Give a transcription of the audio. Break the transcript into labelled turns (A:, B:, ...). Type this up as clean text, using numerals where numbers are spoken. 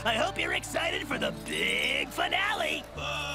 A: I hope you're excited for the big finale.